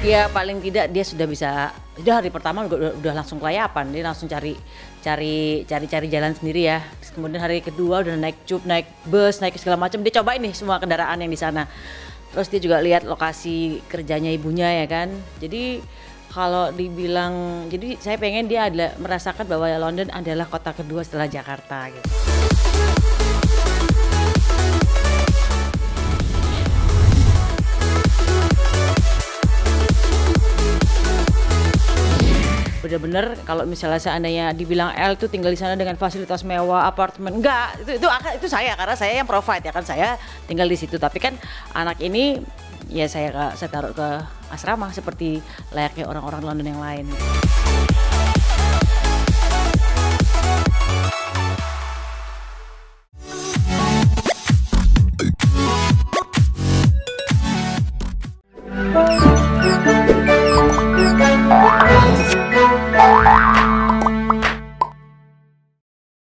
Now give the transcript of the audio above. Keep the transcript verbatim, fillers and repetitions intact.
Ya paling tidak dia sudah bisa, udah hari pertama udah, udah langsung kelayapan, dia langsung cari cari cari cari jalan sendiri ya. Terus kemudian hari kedua udah naik cup, naik bus, naik segala macam, dia cobain nih semua kendaraan yang di sana. Terus dia juga lihat lokasi kerjanya ibunya ya kan. Jadi kalau dibilang, jadi saya pengen dia adalah merasakan bahwa London adalah kota kedua setelah Jakarta gitu. Bener-bener kalau misalnya seandainya dibilang El tuh tinggal di sana dengan fasilitas mewah, apartemen, enggak, itu itu itu saya karena saya yang provide ya kan, saya tinggal di situ. Tapi kan anak ini ya saya saya taruh ke asrama seperti layaknya orang-orang London yang lain.